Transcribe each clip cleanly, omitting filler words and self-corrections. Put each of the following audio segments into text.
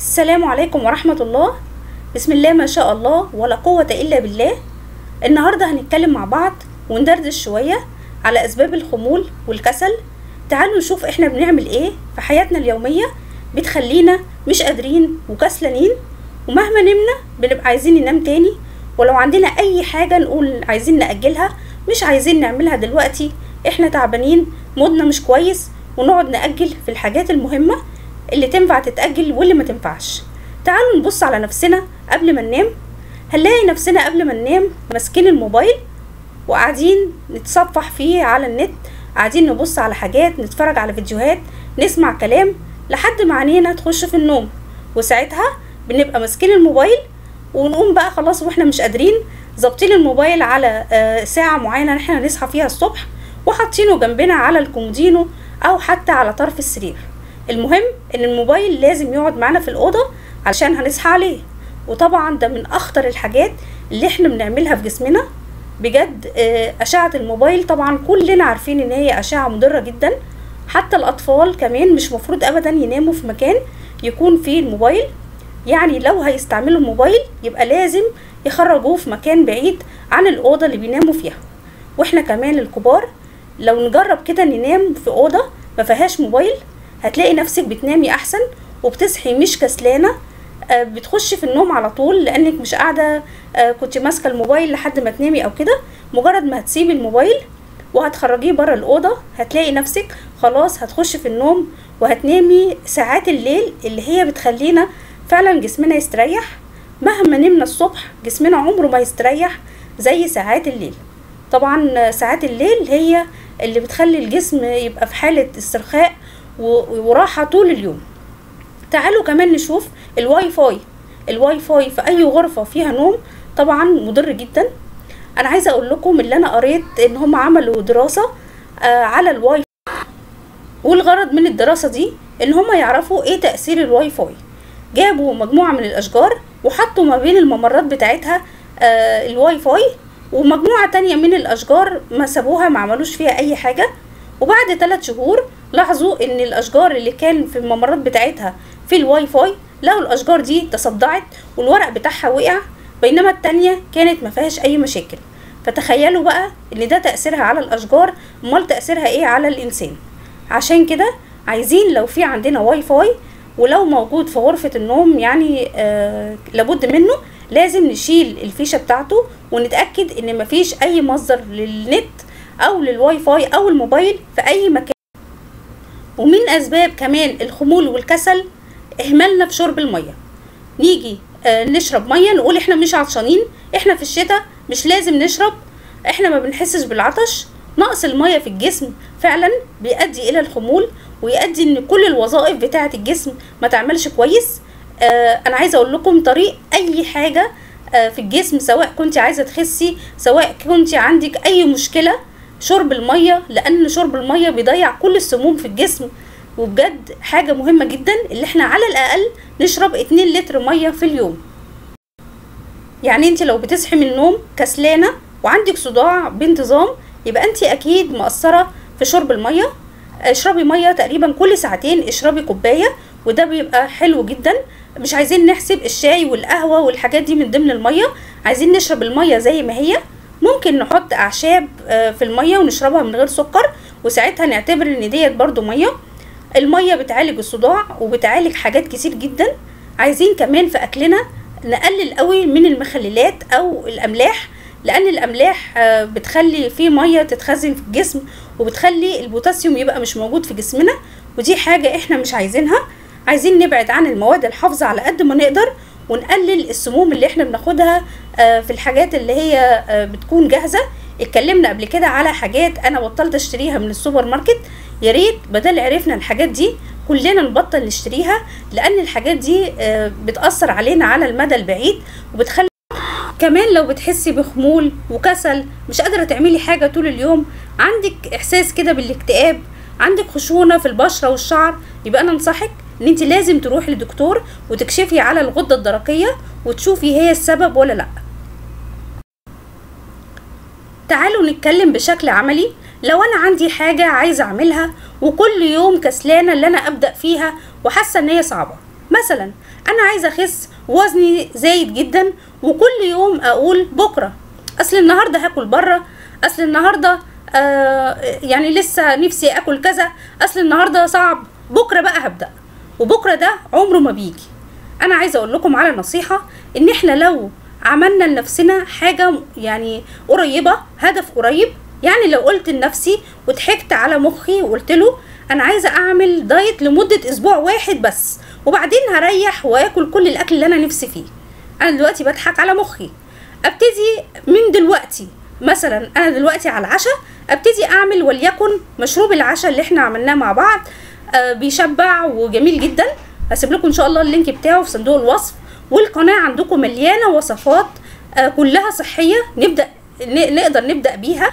السلام عليكم ورحمة الله. بسم الله ما شاء الله ولا قوة إلا بالله. النهاردة هنتكلم مع بعض وندردش شوية على أسباب الخمول والكسل. تعالوا نشوف إحنا بنعمل إيه في حياتنا اليومية بتخلينا مش قادرين وكسلانين، ومهما نمنا بنبقى عايزين ننام تاني، ولو عندنا أي حاجة نقول عايزين نأجلها، مش عايزين نعملها دلوقتي، إحنا تعبانين، مودنا مش كويس، ونقعد نأجل في الحاجات المهمة اللي تنفع تتأجل واللي ما تنفعش. تعالوا نبص على نفسنا قبل ما ننام. هنلاقي نفسنا قبل ما ننام ماسكين الموبايل وقاعدين نتصفح فيه على النت، قاعدين نبص على حاجات، نتفرج على فيديوهات، نسمع كلام لحد ما عينينا تخش في النوم، وساعتها بنبقى ماسكين الموبايل ونقوم بقى خلاص واحنا مش قادرين ظابطين الموبايل على ساعة معينة احنا نصحى فيها الصبح، وحاطينه جنبنا على الكومودينو او حتى على طرف السرير. المهم ان الموبايل لازم يقعد معانا في الأوضة علشان هنصحى عليه، وطبعا ده من اخطر الحاجات اللي احنا بنعملها في جسمنا بجد. اشعة الموبايل طبعا كلنا عارفين ان هي اشعة مضرة جدا، حتى الاطفال كمان مش مفروض ابدا يناموا في مكان يكون فيه الموبايل. يعني لو هيستعملوا الموبايل يبقى لازم يخرجوه في مكان بعيد عن الأوضة اللي بيناموا فيها. واحنا كمان الكبار لو نجرب كده ننام في أوضة ما فيهاش موبايل، هتلاقي نفسك بتنامي احسن وبتصحي مش كسلانة، بتخشي في النوم على طول لانك مش قاعدة كنت ماسكة الموبايل لحد ما تنامي او كده. مجرد ما هتسيبي الموبايل وهتخرجيه بره الأوضة هتلاقي نفسك خلاص هتخشي في النوم وهتنامي ساعات الليل اللي هي بتخلينا فعلا جسمنا يستريح. مهما نمنا الصبح جسمنا عمره ما يستريح زي ساعات الليل. طبعا ساعات الليل هي اللي بتخلي الجسم يبقى في حالة استرخاء وراحة طول اليوم. تعالوا كمان نشوف الواي فاي في اي غرفة فيها نوم طبعا مضر جدا. انا عايزة اقول لكم اللي انا قريت ان هم عملوا دراسة على الواي فاي، والغرض من الدراسة دي ان هم يعرفوا ايه تأثير الواي فاي. جابوا مجموعة من الاشجار وحطوا ما بين الممرات بتاعتها الواي فاي، ومجموعة تانية من الاشجار ما سابوها، ما عملوش فيها اي حاجة. وبعد 3 شهور لاحظوا ان الاشجار اللي كان في الممرات بتاعتها في الواي فاي لقوا الاشجار دي تصدعت والورق بتاعها وقع، بينما التانية كانت ما فيهاش اي مشاكل. فتخيلوا بقى ان ده تأثيرها على الاشجار، امال تأثيرها ايه على الانسان؟ عشان كده عايزين لو في عندنا واي فاي ولو موجود في غرفة النوم يعني لابد منه، لازم نشيل الفيشة بتاعته ونتأكد ان مفيش اي مصدر للنت او للواي فاي او الموبايل في اي مكان. ومن اسباب كمان الخمول والكسل اهمالنا في شرب المية. نيجي نشرب مية نقول احنا مش عطشانين، احنا في الشتاء مش لازم نشرب، احنا ما بنحسش بالعطش. نقص المية في الجسم فعلا بيؤدي الى الخمول ويؤدي ان كل الوظائف بتاعة الجسم ما تعملش كويس. انا عايزة اقول لكم طريق اي حاجة في الجسم، سواء كنت عايزة تخسي سواء كنت عندك اي مشكلة، شرب المية، لان شرب المية بيضيع كل السموم في الجسم. وبجد حاجة مهمة جدا اللي احنا على الاقل نشرب 2 لتر مية في اليوم. يعني انت لو بتصحي من النوم كسلانة وعندك صداع بانتظام يبقى انت اكيد مقصرة في شرب المية. اشربي مية تقريبا كل ساعتين، اشربي كوباية، وده بيبقى حلو جدا. مش عايزين نحسب الشاي والقهوة والحاجات دي من ضمن المية، عايزين نشرب المية زي ما هي. ممكن نحط اعشاب في المية ونشربها من غير سكر، وساعتها نعتبر ان ديت برضو مية. المية بتعالج الصداع وبتعالج حاجات كتير جدا. عايزين كمان في اكلنا نقلل قوي من المخللات او الاملاح، لان الاملاح بتخلي فيه مية تتخزن في الجسم وبتخلي البوتاسيوم يبقى مش موجود في جسمنا، ودي حاجة احنا مش عايزينها. عايزين نبعد عن المواد الحافظة على قد ما نقدر، ونقلل السموم اللي احنا بناخدها في الحاجات اللي هي بتكون جاهزة. اتكلمنا قبل كده على حاجات انا بطلت اشتريها من السوبر ماركت، يا ريت بدل عرفنا الحاجات دي كلنا نبطل نشتريها، لان الحاجات دي بتأثر علينا على المدى البعيد وبتخلي كمان لو بتحسي بخمول وكسل مش قادرة تعملي حاجة طول اليوم، عندك احساس كده بالاكتئاب، عندك خشونة في البشرة والشعر، يبقى انا انصحك ان انت لازم تروحي لدكتور وتكشفي على الغدة الدرقية وتشوفي هي السبب ولا لا. تعالوا نتكلم بشكل عملي. لو انا عندي حاجة عايزة اعملها وكل يوم كسلانة اللي انا ابدأ فيها وحاسة ان هي صعبة، مثلا انا عايزه اخس وزني زايد جدا، وكل يوم اقول بكره اصل النهارده هاكل بره، اصل النهارده يعني لسه نفسي اكل كذا، اصل النهارده صعب، بكره بقى هبدا، وبكره ده عمره ما بيجي. انا عايزه اقول لكم على نصيحه، ان احنا لو عملنا لنفسنا حاجه يعني قريبه، هدف قريب، يعني لو قلت لنفسي وضحكت على مخي وقلت له انا عايزه اعمل دايت لمده اسبوع واحد بس، وبعدين هريح واكل كل الاكل اللي انا نفسي فيه. انا دلوقتي بضحك على مخي. ابتدي من دلوقتي، مثلا انا دلوقتي على العشاء ابتدي اعمل وليكن مشروب العشاء اللي احنا عملناه مع بعض، بيشبع وجميل جدا. هسيب لكم ان شاء الله اللينك بتاعه في صندوق الوصف، والقناه عندكم مليانه وصفات كلها صحيه نقدر نبدا بيها.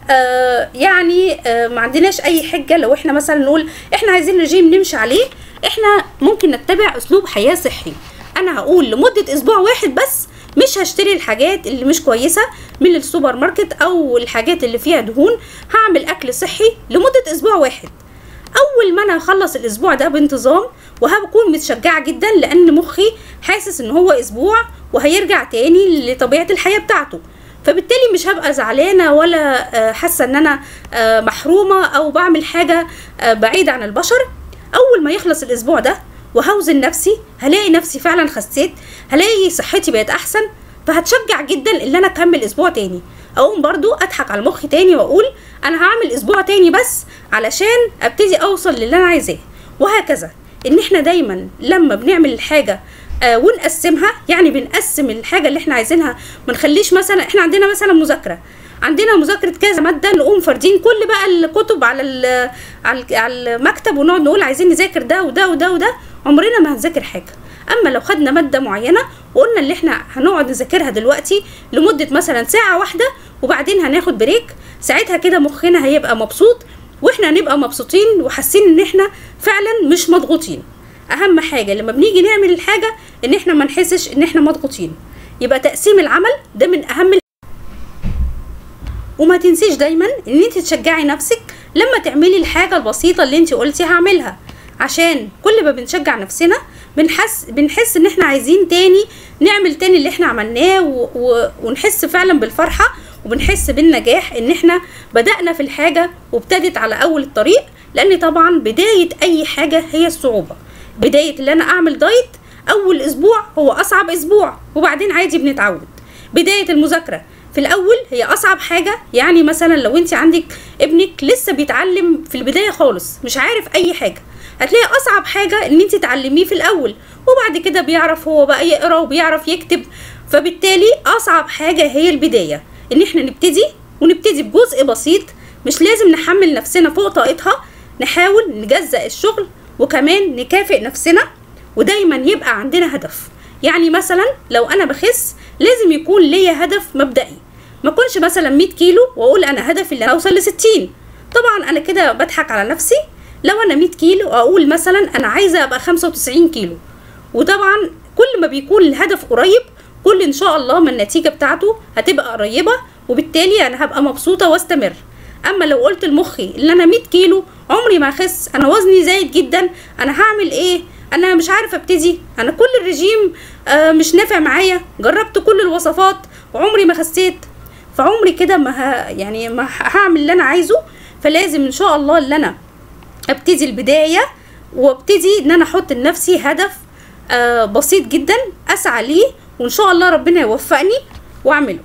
يعني ما عندناش اي حجه لو احنا مثلا نقول احنا عايزين رجيم نمشي عليه، احنا ممكن نتبع اسلوب حياه صحي. انا هقول لمده اسبوع واحد بس مش هشتري الحاجات اللي مش كويسه من السوبر ماركت او الحاجات اللي فيها دهون، هعمل اكل صحي لمده اسبوع واحد. اول ما انا هخلص الاسبوع ده بانتظام، وهكون متشجعه جدا لان مخي حاسس ان هو اسبوع وهيرجع تاني لطبيعه الحياه بتاعته، فبالتالي مش هبقى زعلانه ولا حاسه ان انا محرومه او بعمل حاجه بعيده عن البشر. اول ما يخلص الاسبوع ده وهوزن نفسي، هلاقي نفسي فعلا خسيت، هلاقي صحتي بقت احسن، فهتشجع جدا ان انا اكمل اسبوع تاني. اقوم برضو اضحك على مخي تاني واقول انا هعمل اسبوع تاني بس علشان ابتدي اوصل للي انا عايزاه، وهكذا. ان احنا دايما لما بنعمل الحاجه ونقسمها، يعني بنقسم الحاجه اللي احنا عايزينها، ما نخليش مثلا احنا عندنا مثلا عندنا مذاكره كذا ماده، نقوم فاردين كل بقى الكتب على المكتب ونقعد نقول عايزين نذاكر ده وده وده وده، عمرنا ما هنذاكر حاجه. اما لو خدنا ماده معينه وقلنا اللي احنا هنقعد نذاكرها دلوقتي لمده مثلا ساعه واحده وبعدين هناخد بريك، ساعتها كده مخنا هيبقى مبسوط واحنا هنبقى مبسوطين وحاسين ان احنا فعلا مش مضغوطين. اهم حاجه لما بنيجي نعمل الحاجه ان احنا ما نحسش ان احنا مضغوطين. يبقى تقسيم العمل ده من اهم وما تنسيش دايما ان انت تشجعي نفسك لما تعملي الحاجه البسيطه اللي انت قلتي هعملها، عشان كل ما بنشجع نفسنا بنحس ان احنا عايزين تاني نعمل تاني اللي احنا عملناه، ونحس فعلا بالفرحه وبنحس بالنجاح ان احنا بدأنا في الحاجه وابتدت على اول الطريق. لان طبعا بدايه اي حاجه هي الصعوبه. بدايه اللي انا اعمل دايت اول اسبوع هو اصعب اسبوع، وبعدين عادي بنتعود. بدايه المذاكره في الاول هي اصعب حاجه، يعني مثلا لو انت عندك ابنك لسه بيتعلم في البدايه خالص مش عارف اي حاجه، هتلاقي اصعب حاجه ان انت تعلميه في الاول، وبعد كده بيعرف هو بقى يقرا وبيعرف يكتب. فبالتالي اصعب حاجه هي البدايه، ان احنا نبتدي بجزء بسيط، مش لازم نحمل نفسنا فوق طاقتها، نحاول نجزأ الشغل وكمان نكافئ نفسنا، ودايما يبقى عندنا هدف. يعني مثلا لو انا بخس لازم يكون ليا هدف مبدئي، ما اكونش مثلا 100 كيلو واقول انا هدفي اللي اوصل ل60. طبعا انا كده بضحك على نفسي. لو انا 100 كيلو اقول مثلا انا عايزه ابقى 95 كيلو، وطبعا كل ما بيكون الهدف قريب كل ان شاء الله ما النتيجه بتاعته هتبقى قريبه، وبالتالي انا هبقى مبسوطه واستمر. اما لو قلت لمخي ان انا 100 كيلو عمري ما اخس، انا وزني زايد جدا، انا هعمل ايه، انا مش عارفه ابتدي، انا كل الرجيم مش نافع معايا، جربت كل الوصفات وعمري ما خسيت، فعمري كده ما هعمل اللي انا عايزه. فلازم ان شاء الله اللي انا ابتدي البدايه، وابتدي ان انا احط لنفسي هدف بسيط جدا اسعى ليه، وان شاء الله ربنا يوفقني واعمله.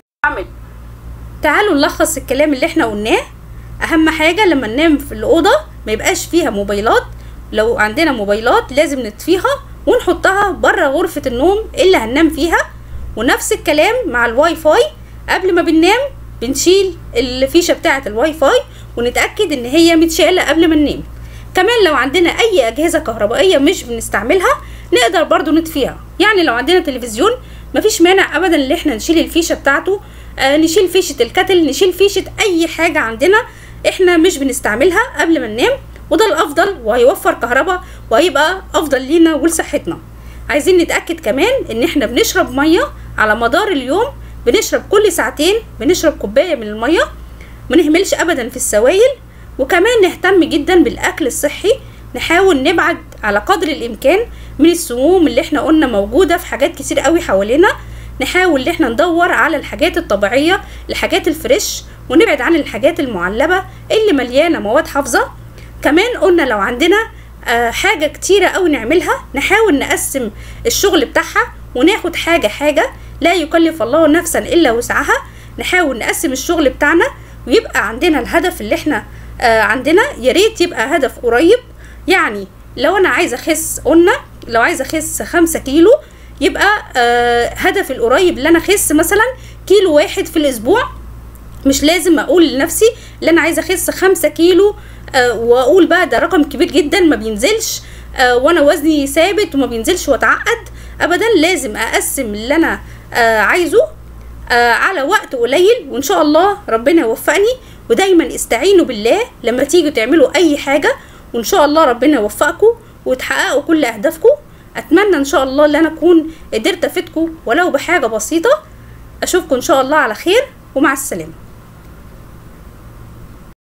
تعالوا نلخص الكلام اللي احنا قلناه. اهم حاجه لما ننام في الاوضه ما يبقاش فيها موبايلات، لو عندنا موبايلات لازم نطفيها ونحطها بره غرفه النوم اللي هننام فيها. ونفس الكلام مع الواي فاي، قبل ما بننام بنشيل الفيشه بتاعه الواي فاي ونتاكد ان هي متشاله قبل ما ننام. كمان لو عندنا اي اجهزه كهربائيه مش بنستعملها نقدر برضو نطفيها، يعني لو عندنا تلفزيون مفيش مانع ابدا ان احنا نشيل الفيشه بتاعته، نشيل فيشه الكتل، نشيل فيشه اي حاجه عندنا احنا مش بنستعملها قبل ما ننام، وده الافضل وهيوفر كهرباء وهيبقى افضل لينا ولصحتنا. عايزين نتاكد كمان ان احنا بنشرب ميه على مدار اليوم، بنشرب كل ساعتين بنشرب كوبايه من الميه، ما نهملش ابدا في السوائل. وكمان نهتم جدا بالاكل الصحي، نحاول نبعد على قدر الامكان من السموم اللي احنا قلنا موجودة في حاجات كتير قوي حوالينا. نحاول ان احنا ندور على الحاجات الطبيعية، الحاجات الفريش، ونبعد عن الحاجات المعلبة اللي مليانة مواد حافظة. كمان قلنا لو عندنا حاجة كتيرة قوي نعملها، نحاول نقسم الشغل بتاعها وناخد حاجة حاجة، لا يكلف الله نفسا الا وسعها. نحاول نقسم الشغل بتاعنا ويبقى عندنا الهدف اللي احنا عندنا. يا ريت يبقى هدف قريب، يعني لو انا عايزه اخس، قلنا لو عايزه اخس 5 كيلو، يبقى هدف القريب اللي انا اخس مثلا كيلو واحد في الاسبوع. مش لازم اقول لنفسي اللي انا عايزه اخس 5 كيلو واقول بقى ده رقم كبير جدا ما بينزلش وانا وزني ثابت وما بينزلش واتعقد ابدا. لازم اقسم اللي انا عايزه على وقت قليل، وان شاء الله ربنا يوفقني. ودايما استعينوا بالله لما تيجوا تعملوا اي حاجه، وان شاء الله ربنا يوفقكم وتحققوا كل اهدافكم. اتمنى ان شاء الله ان انا اكون قدرت افيدكم ولو بحاجه بسيطه. اشوفكم ان شاء الله على خير، ومع السلامه.